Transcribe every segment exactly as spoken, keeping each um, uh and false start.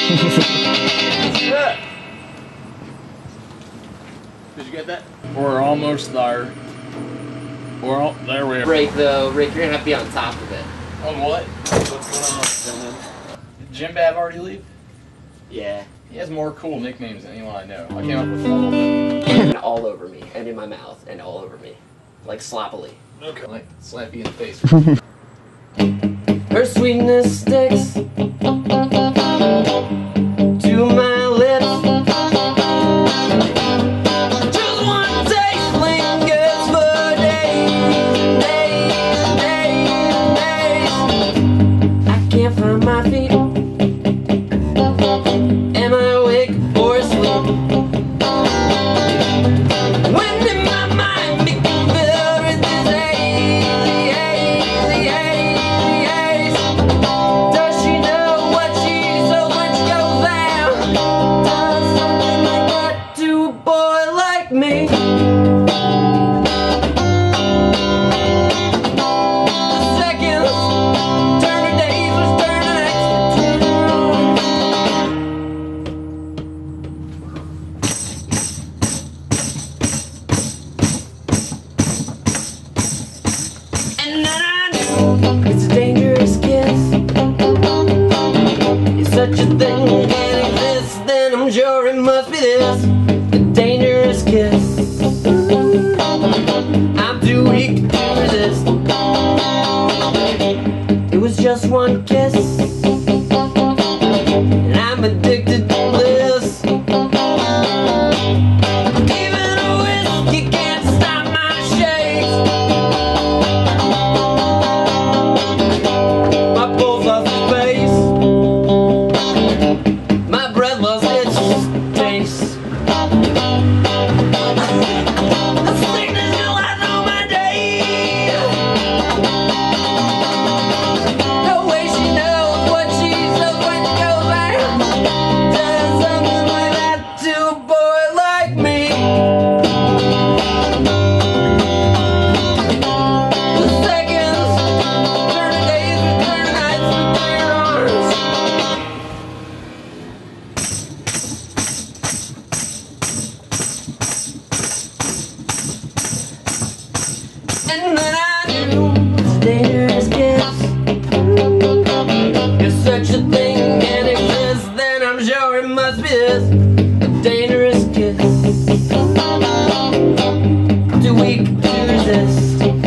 Did you get that? We're almost there. We're all, there we are. Rick, though, Rick, you're gonna have to be on top of it. On what? What's going on? Did Jim Bab already leave? Yeah. He has more cool nicknames than anyone I know. I came up with all of them. And all over me, and in my mouth, and all over me. Like sloppily. Okay. Like slap you in the face. Her sweetness sticks to my lips. Just one taste lingers for days, days, days, days. I can't find my feet. Am I awake or asleep? When did my mind become filled with this hazy, hazy, hazy, haze? Does she know what she knows when she goes down? Does something like that to a boy like me? The seconds turn to days, which turn to nights, which turn to and then I knew it's a dangerous kiss. If such a thing can exist, then I'm sure it must be this, a dangerous kiss. I'm too weak to resist. It was just one kiss, and I'm addicted to bliss. Even a whiskey can't stop my shakes. My pulse lost its pace. My breath lost its taste. The sickness still lies on my days. The way she knows what she knows when she goes down. Does something like that to a boy like me. The seconds turn to days, return to nights with clear arms. And then I knew it's a dangerous kiss. If such a thing can exist, then I'm sure it must be this, a dangerous kiss. Too weak to resist.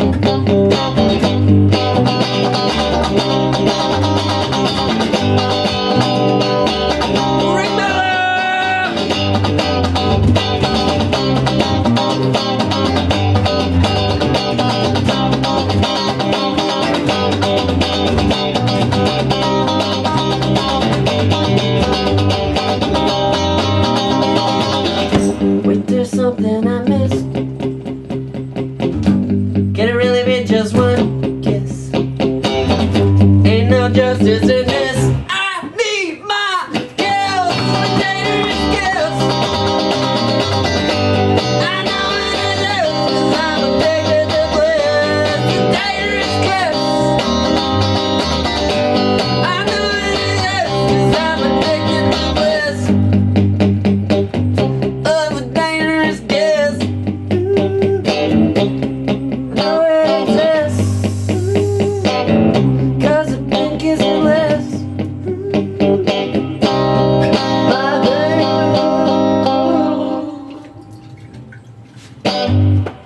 Ring the wait, there's something I missed. Can it really be just one kiss? Ain't no justice in this. I need my kills, a dangerous kiss. I know it is, 'cause I'm addicted to bliss. A dangerous kiss. I know it is, 'cause I'm addicted to bliss. Of a dangerous kiss. No, it exists, 'cause I've been kissing less. My baby.